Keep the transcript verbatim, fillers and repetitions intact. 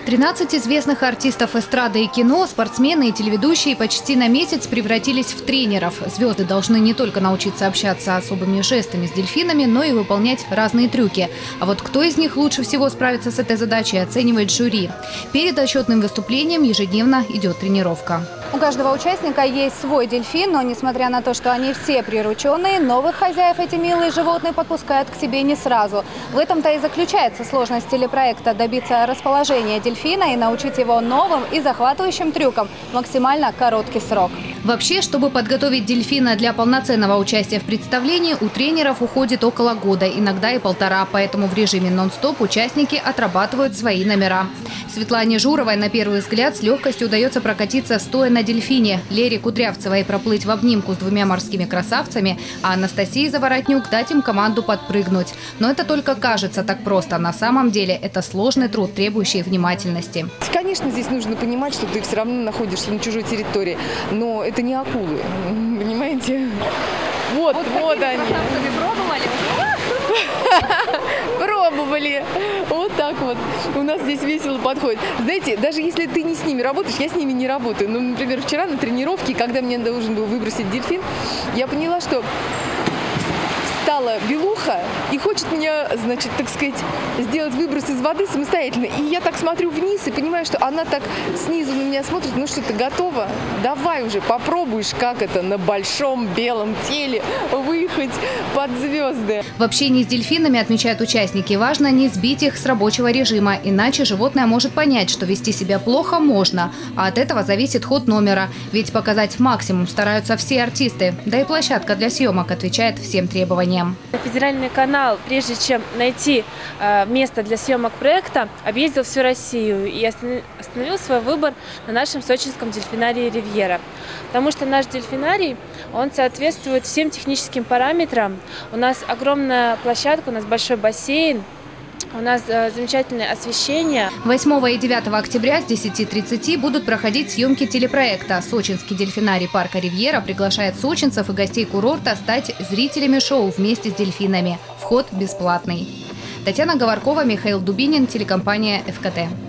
тринадцать известных артистов эстрады и кино, спортсмены и телеведущие почти на месяц превратились в тренеров. Звезды должны не только научиться общаться особыми жестами с дельфинами, но и выполнять разные трюки. А вот кто из них лучше всего справится с этой задачей, оценивает жюри. Перед отчетным выступлением ежедневно идет тренировка. У каждого участника есть свой дельфин, но несмотря на то, что они все прирученные, новых хозяев эти милые животные подпускают к себе не сразу. В этом-то и заключается сложность телепроекта – добиться расположения дельфина и научить его новым и захватывающим трюкам в максимально короткий срок. Вообще, чтобы подготовить дельфина для полноценного участия в представлении, у тренеров уходит около года, иногда и полтора. Поэтому в режиме нон-стоп участники отрабатывают свои номера. Светлане Журовой на первый взгляд с легкостью удается прокатиться стоя на дельфине, Лере Кудрявцевой проплыть в обнимку с двумя морскими красавцами, а Анастасии Заворотнюк дать им команду подпрыгнуть. Но это только кажется так просто. На самом деле это сложный труд, требующий внимательности. Конечно, здесь нужно понимать, что ты все равно находишься на чужой территории, но это не акулы, понимаете? Вот, вот, вот они. Пробовали? Пробовали. Вот так вот. У нас здесь весело подходит. Знаете, даже если ты не с ними работаешь, я с ними не работаю. Ну, например, вчера на тренировке, когда мне должен был выбросить дельфин, я поняла, что встала белуха и хочет меня, значит, так сказать, сделать выброс из воды самостоятельно. И я так смотрю вниз и понимаю, что она так снизу на меня смотрит. Ну что, ты готова? Давай уже попробуешь, как это на большом белом теле выехать под звезды. В общении с дельфинами, отмечают участники, важно не сбить их с рабочего режима. Иначе животное может понять, что вести себя плохо можно. А от этого зависит ход номера. Ведь показать максимум стараются все артисты. Да и площадка для съемок отвечает всем требованиям. Федеральный канал, прежде чем найти э, место для съемок проекта, объездил всю Россию и остановил свой выбор на нашем сочинском дельфинарии «Ривьера». Потому что наш дельфинарий, он соответствует всем техническим параметрам. У нас огромная площадка, у нас большой бассейн. У нас э, замечательное освещение. восьмого и девятого октября с десяти тридцати будут проходить съемки телепроекта. Сочинский дельфинарий парка «Ривьера» приглашает сочинцев и гостей курорта стать зрителями шоу вместе с дельфинами. Вход бесплатный. Татьяна Говоркова, Михаил Дубинин, телекомпания «эф ка тэ».